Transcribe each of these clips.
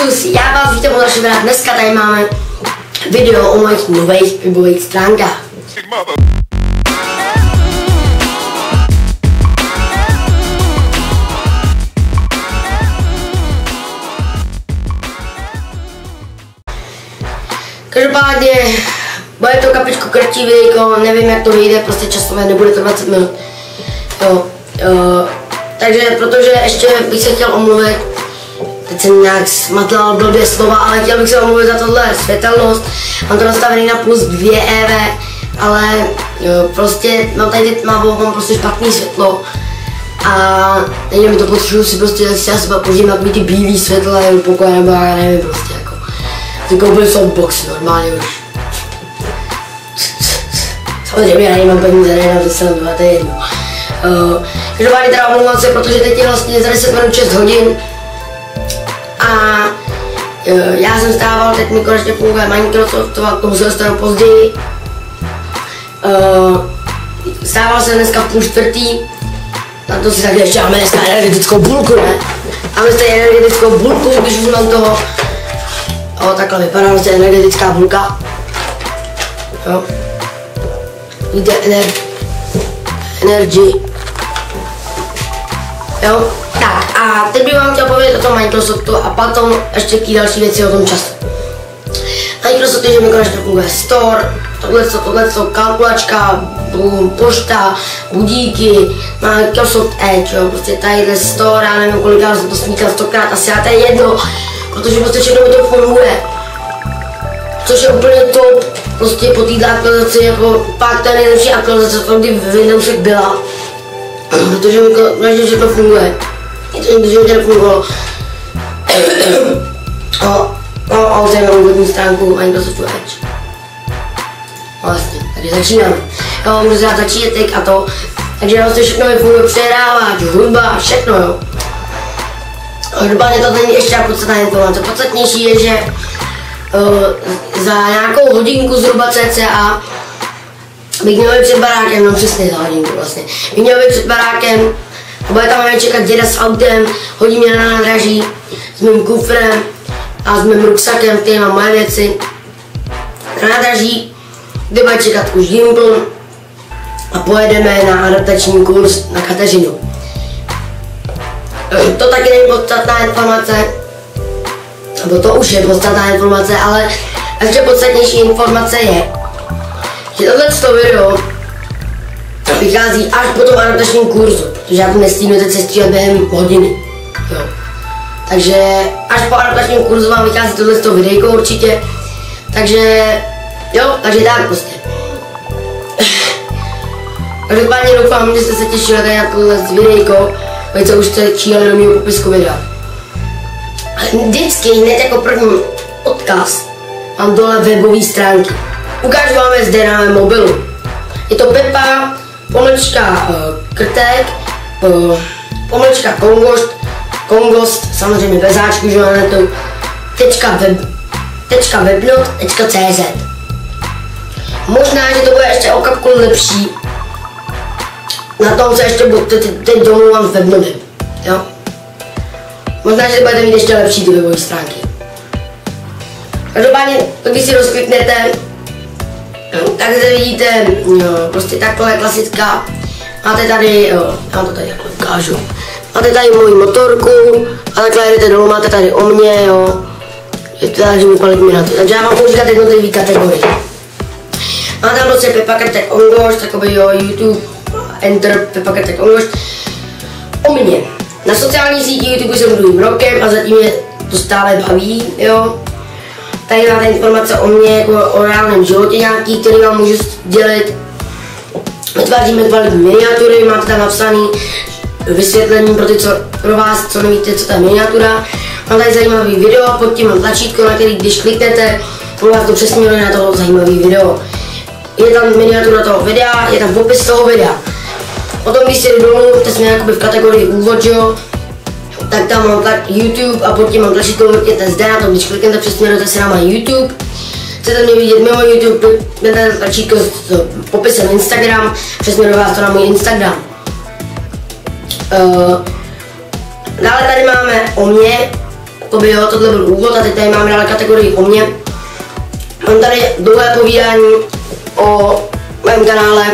Servus, já vás vítám u dalšího videa. Dneska tady máme video o mojich nových webových stránkách. Každopádně bude to kapičku kratší videjko, nevím jak to vyjde, prostě časové, nebude to 20 minut. Takže protože ještě bych se chtěl omluvit, teď jsem nějak smatlal blbě slova, ale chtěl bych se omluvit za tohle světelnost. Mám to nastavený na plus 2 EV, ale prostě mám tady tmavou, mám prostě špatný světlo. A teď mi to potřebuji si prostě já se požít na ty bílý světla do pokoje, nebo já nevím prostě jako. Ty koupil softbox normálně už. Samozřejmě já nemám peníze, nejenom to se to je jedno. Každopádně teda omlouvám se, protože teď je vlastně za 10 minut 6 hodin. A já jsem stával, teď mi konečně funguje Microsoft, a k tomu se dostanu později. Stával jsem dneska v 3:30, na to si taky ještě máme dneska energetickou bulku, ne? Máme zde energetickou bulku, když už mám toho. Takhle vypadá vlastně energetická bulka. Jo. Víte, energy. Jo, tak a teď bych vám chtěl povědět o tom Microsoftu a potom ještě jaký další věci o tom času. Microsoft je, že mi konečně funguje Store, tohleto, kalkulačka, pošta, budíky, Microsoft Edge, jo, prostě tadyhle Store, já nevím kolikrát jsem to smíkal 100krát, asi a to je jedno, protože prostě všechno mi to funguje. Což je úplně top, prostě po této aktualizaci, jako pak ta nejlepší aktualizace, kdy Windowsek byla. Protože mi konečně všechno funguje. Protože mi to nefungovalo. A otevřeme wební stránku Microsoftu Edge. Vlastně, tady začínáme. Jo, můžu dát začítek a to. Takže vlastně všechno mi funguje, přehrávač, hudba, všechno jo. Každopádně to není ještě podstatná informace. Podstatnější je, že za nějakou hodinku zhruba cca bych měl být před barákem, no přesně za hodinku vlastně. Bych měl být před barákem, bude tam mě čekat děda s autem, hodí mě na nádraží s mým kufrem a s mým ruksakem, který mám moje věci. Na nádraží, kde bude čekat už Gimpl a pojedeme na adaptační kurz na Kateřinu. To taky není podstatná informace, nebo to už je podstatná informace, ale ještě podstatnější informace je, že tohleto video vychází až po tom adaptačním kurzu, protože já to nestihnu sestříhat během hodiny. Jo. Takže až po adaptačním kurzu vám vychází tohleto videjko určitě. Takže jo, takže tak prostě. Každopádně doufám, že jste se těšili tady na tohle videjko, co už jste číhali do mého popisku videa. Vždycky hned jako první odkaz mám dole webové stránky. Ukážu vám je zde na mém mobilu. Je to Pepa, Krtek, Kongost, samozřejmě bez háčku, že na to, webnot.cz. Možná, že to bude ještě o kapku lepší. Na tom se ještě teď domluvám s webnotem, jo. Možná, že budete mít ještě lepší ty webové stránky. Každopádně, když si rozkliknete, tak zde vidíte, jo, prostě takhle klasická. Máte tady, jo, já vám to tady takhle ukážu. Máte tady moji motorku a takhle jdete dolů, máte tady o mě, jo. Je to tak, že mi palit na to. Takže já mám používat jednotlivý kategorie. Máte tam prostě Pepa Krtek Ongošt, takový jo, YouTube, Enter, Pepa Krtek Ongošt. O mě. Na sociální síti YouTube jsem druhým rokem a zatím mě to stále baví, jo. Tady máte informace o mě, jako o reálném životě nějaký, který vám můžu sdělit. Vytváříme kvalitní miniatury, máte tam napsaný vysvětlení pro vás, co nevíte, co ta miniatura. Mám tady zajímavý video, pod tím mám tlačítko, na který když kliknete, to vás to přesměruje na toho zajímavý video. Je tam miniatura toho videa, je tam popis toho videa. Potom když si jdu dolů, to jsme jakoby v kategorii úvod, jo, tak tam mám YouTube a pod tím mám tlačítko, klikněte zde na to, když kliknete přesměrujete se na můj YouTube. Chcete mě vidět mimo YouTube, klikněte tlačítko s popisem Instagram, přesměruje vás to na můj Instagram. Dále tady máme o mě, jakoby jo, tohle byl úvod a teď tady máme dále kategorii o mně. Mám tady dlouhé povídání o mém kanále.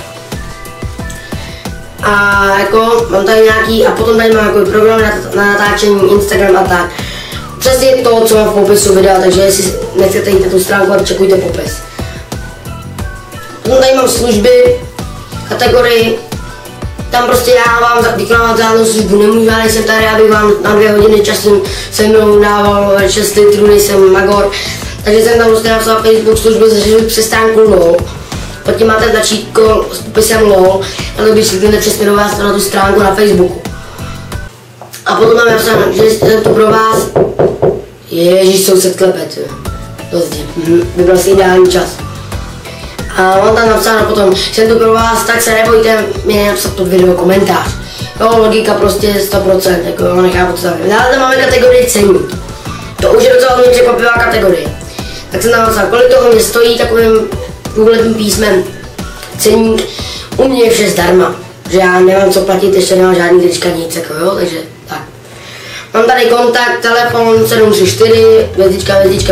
A jako mám tady nějaký, a potom tady mám jako program na natáčení, Instagram a tak. Přesně to, co mám v popisu videa, takže jestli nechcete jít na tu stránku a čekujte popis. Potom tady mám služby, kategorii. Tam prostě já vám vykonávám žádnou službu, nemůžu, já nejsem tady, abych vám na 2 hodiny času se mnou dával 6 litrů, nejsem magor. Takže jsem tam prostě napsal Facebook službu za přestánku LOL. Pod tím máte tlačítko s popisem LOL, a to když kliknete přesměrovat vás na tu stránku na Facebooku. A potom mám napsáno, že jsem to pro vás. Ježíš, soused klepe, vybral si ideální čas. A mám tam napsáno potom, že jsem to pro vás, tak se nebojte mě napsat pod video komentář. Jo, logika prostě 100%, jako jo, nechápu co tam. Dále tam máme kategorii ceník. To už je docela mě překvapivá kategorie. Tak jsem tam napsal, kolik toho mě stojí takovým průhledným písmem ceník. U mě je vše zdarma, že já nemám co platit, ještě nemám žádný trička, nic jako jo, takže tak. Mám tady kontakt, telefon 734, hvězdička,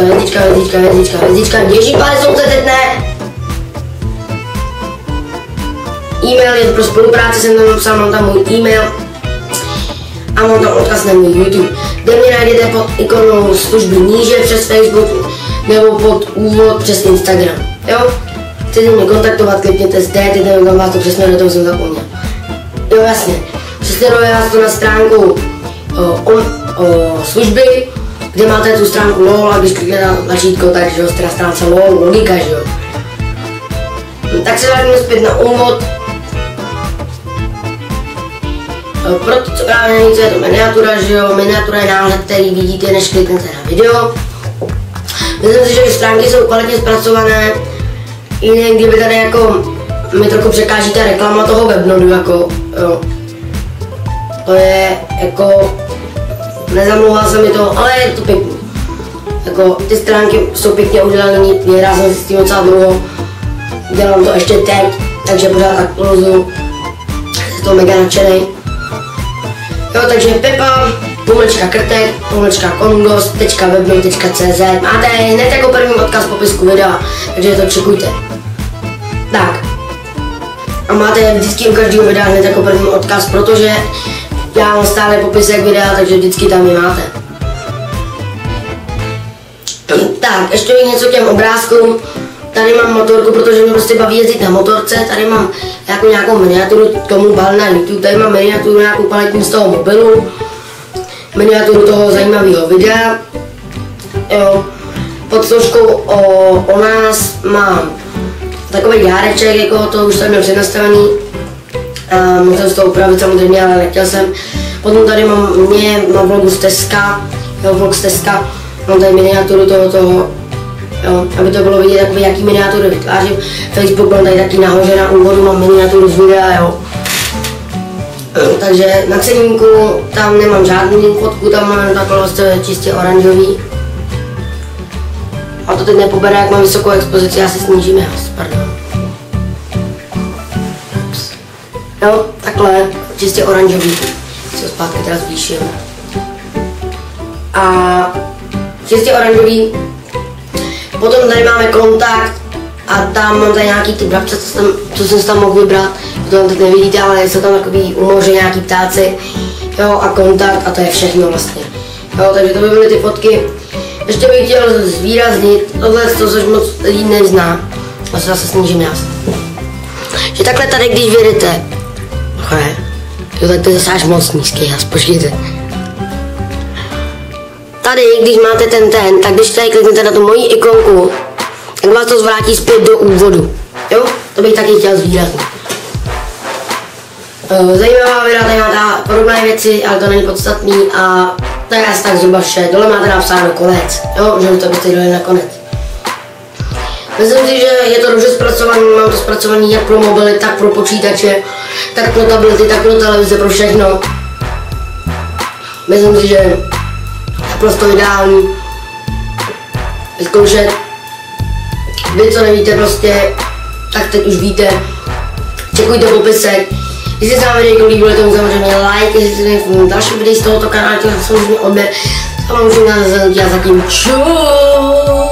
ježípále soudce, teď ne. E-mail je pro spolupráci, jsem tam napsal, mám tam můj e-mail a mám tam odkaz na můj YouTube, kde mě najdete pod ikonou služby níže přes Facebook nebo pod úvod přes Instagram, jo? Chcete mě kontaktovat, klikněte zde, teď nevím, kam vás to přesměruje, to jsem zapomněl. Jo, jasně, přesměruje vás to na stránku služby, kde máte tu stránku LOL a když kliknete na tlačítko, takže jo, jste na stránce LOL, logika, že jo? Tak se vrátíme zpět na úvod. Pro ty, co právě nevíte, je to miniatura, že jo? Miniatura je náhled, který vidíte, než kliknete na video. Myslím si, že stránky jsou kvalitně zpracované. I kdyby tady jako mi trochu překáží ta reklama toho webnodu, jako jo. To je jako, nezamlouvá se mi to, ale je to pěkný. Jako ty stránky jsou pěkně udělané, já jsem si s tím docela dlouho. Dělám to ještě teď, takže pořád aktualizuju. Jsem to mega nadšený. Jo, takže Pepa, _krtek, _kongos.webnote.cz. Máte hned jako první odkaz v popisku videa, takže to čekujte. Tak. A máte vždycky u každého videa hned jako první odkaz, protože já mám stále popisek videa, takže vždycky tam je máte. Tak, ještě něco k těm obrázkům. Tady mám motorku, protože mě prostě baví jezdit na motorce, tady mám jako nějakou miniaturu k tomu bal na YouTube, tady mám miniaturu nějakou paletní z toho mobilu, miniaturu toho zajímavého videa, jo. Pod složkou o nás mám takový dáreček, jako to už jsem měl přednastavený, mohl jsem z toho upravit samozřejmě, ale nechtěl jsem. Potom tady mám vlogu z Teska, jo, vlog z Teska, mám tady miniaturu toho. Jo, aby to bylo vidět, jaký miniatury vytvářím. Facebook mám tady taky nahoře na úvodu, mám miniaturu z videa, jo. Takže na ceníku tam nemám žádnou fotku, tam mám takhle vlastně čistě oranžový. A to teď nepobere, jak mám vysokou expozici, já si snížím pardon. Jo, takhle, čistě oranžový. Se zpátky teda zvýším. A čistě oranžový. Potom tady máme kontakt a tam mám tady nějaký ty brabce, co jsem si tam mohl vybrat. To tam teď nevidíte, ale jsou tam takový u moře nějaký ptáci. Jo, a kontakt a to je všechno vlastně. Jo, takže to by byly ty fotky. Ještě bych chtěl zvýraznit tohle, což moc lidí nezná. A se zase snížím já. Že takhle tady, když vyjedete. Jo, tak to je zase až moc nízký, počkejte. Tady, když máte ten, tak když tady kliknete na tu moji ikonku, tak vás to zvrátí zpět do úvodu. Jo? To bych taky chtěl zvýraznit. Zajímavá videa, tady máte podobné věci, ale to není podstatný a to je asi tak zhruba vše. Dole máte napsáno konec, jo? Že to byste dole na konec. Myslím si, že je to dobře zpracované, mám to zpracované jak pro mobily, tak pro počítače, tak pro tablety, tak pro televize, pro všechno. Myslím si, že naprosto ideální vyzkoušet. Vy, co nevíte prostě, tak teď už víte. Čekujte popisek. Když se vám video líbilo, tomu samozřejmě like, jestli se nevím další videí z tohoto kanálu, to samozřejmě odběr. A můžeme nás zatím čau.